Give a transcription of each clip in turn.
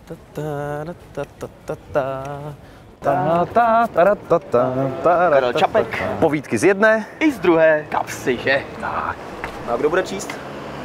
Karel Čapek. Povídky z jedné I z druhé kapsy, že? Tak. No a kdo bude číst?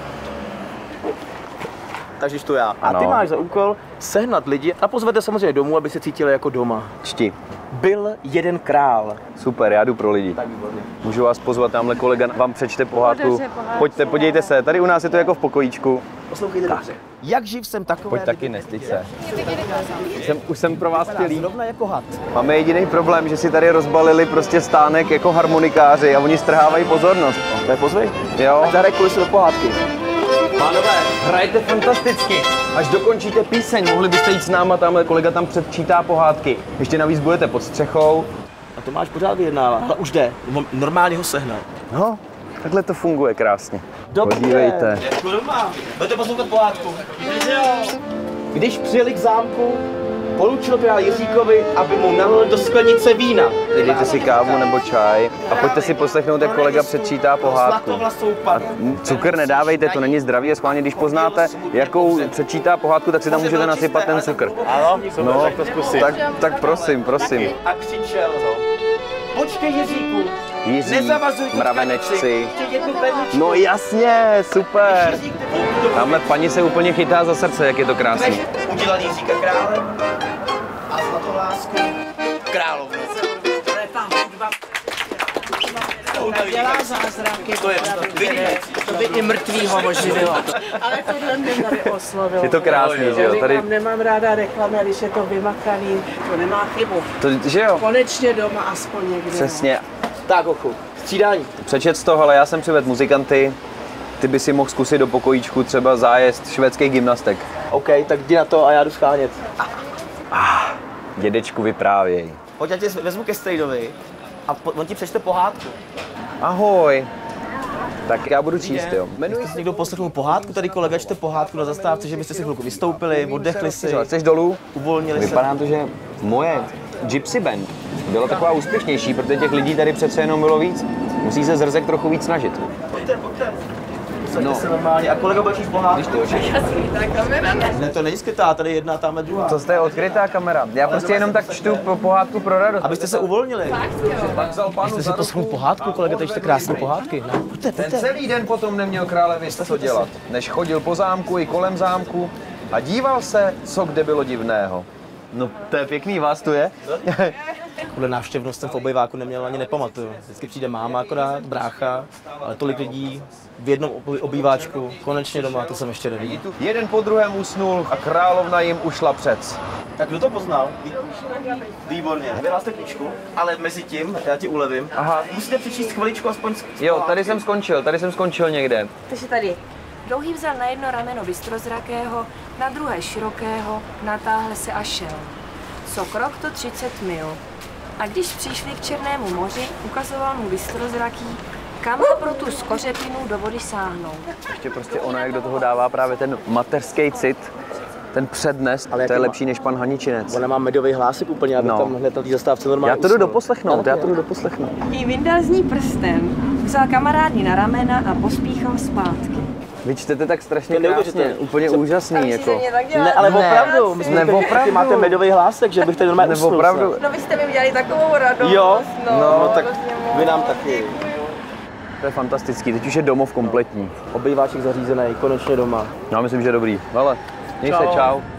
Takže čtu já. A ty máš za úkol sehnat lidi a pozvete samozřejmě domů, aby se cítili jako doma. čti. Byl jeden král. Super, já jdu pro lidi. Tak výborně. Můžu vás pozvat, tamhle kolega vám přečte pohádku. Pojďte, podívejte se, tady u nás je to jako v pokojíčku. Poslouchejte dobře. Jak živ jsem takové... Pojď taky, nestyď se. Už jsem pro vás chtělý. Zrovna jako had. Máme jediný problém, že si tady rozbalili prostě stánek jako harmonikáři a oni strhávají pozornost. To je pozvej? Jo. A zahraj kulisy do pohádky. Pánové, hrajete fantasticky. Až dokončíte píseň, mohli byste jít s náma, tamhle kolega tam předčítá pohádky. Ještě navíc budete pod střechou. A to máš pořád vyjednávat. Ale už jde. Normálně ho sehnal. No, takhle to funguje krásně. Dobře. Podívejte. Jako doma. Budete poslouchat pohádku. Když přijeli k zámku, poručil král Jiříkovi, aby mu nalil do sklenice vína. Dejte si kávu nebo čaj a pojďte si poslechnout, jak kolega předčítá pohádku. A cukr nedávejte, to není zdravý a schválně, když poznáte, jakou předčítá pohádku, tak si tam můžete nasypat ten cukr. Ano, no, tak to zkusím. Tak prosím. A křičel ho. Počkej Jiříku, Jiří, nezavazuj tu mravenečci. ještě jednu perličku. No jasně, super. Tamhle paní se úplně chytá za srdce, jak je to krásný. Udělal Jiříka králem a Zlatolásku královnou. Dělá zázraky, To je to by i mrtvýho oživilo. Ale tohle mě tady oslovilo. Je to krásný, že jo? Tady... Nemám ráda reklamy, když je to vymakaný, to nemá chybu. To, že jo? Konečně doma aspoň někde. Přesně. Tak, ochu, střídání. Přečet z toho, ale já jsem přivedl muzikanty. Ty by si mohl zkusit do pokojíčku třeba zájezd švédských gymnastek. OK, tak jdi na to a já jdu schánět. Dědečku, vyprávěj. Pojď, já tě vezmu ke strejdovi a on ti přečte pohádku. Ahoj. Tak já budu číst, jo. Jmenuje si někdo poslechnul pohádku, tady kolega čte pohádku na zastávce, že byste si chvilku vystoupili, oddechli si, Chceš dolů? uvolnili se. Vypadá to, že moje Gypsy Band byla taková úspěšnější, protože těch lidí tady přece jenom bylo víc. Musí se Zrzek trochu víc snažit. Pojďte. No. Se normálně. A kolega bude číst pohádku. Ne, to není skrytá, tady jedna, tamhle druhá. To je odkrytá kamera. Já prostě jenom tak čtu pohádku pro radost. Abyste se uvolnili. Pak vzal panu Jste si poslechnout pohádku, kolega, tady čte krásné pohádky. No, pojďte. Ten celý den potom neměl krále co dělat, než chodil po zámku i kolem zámku a díval se, co kde bylo divného. No to je pěkný, vás tu je? Kvůli návštěvnost jsem v obejváku neměl ani nepamatuju. Vždycky přijde máma akorát, brácha, ale tolik lidí v jednom obýváčku, konečně doma, to jsem ještě neviděl. Jeden po druhém usnul a královna jim ušla přec. Tak kdo to poznal? Výborně. Vyhláste knížku, ale mezi tím, já ti ulevím. Aha. Musíte přečíst chviličku aspoň. Jo, tady jsem skončil někde. Takže tady. Dlouhý vzal na jedno rameno bystrozrakého, na druhé širokého, natáhl se a šel. Co krok, to 30 mil. A když přišli k Černému moři, ukazoval mu bystrozraký, kam pro tu skořepinu do vody sáhnout. Ještě prostě ona, jak do toho dává právě ten mateřský cit, ten přednes, ale to je lepší než pan Haničinec. Ona má medový hlásek úplně, aby tam hned na té zastávce normálně. Já to jdu doposlechnout. I vyndal z ní prstem, vzal kamarády na ramena a pospíchal zpátky. Vy čtete tak strašně krásně, úplně úžasný, jako. Ne, ale opravdu, my jsme opravdu. Ty máte medový hlásek, že bych tady normálně usnul. Opravdu. No vy jste mi udělali takovou radost. Jo, no tak vy nám taky. To je fantastický, teď už je domov kompletní. Obýváček zařízený, konečně doma. Já myslím, že dobrý. Ale měj se, čau.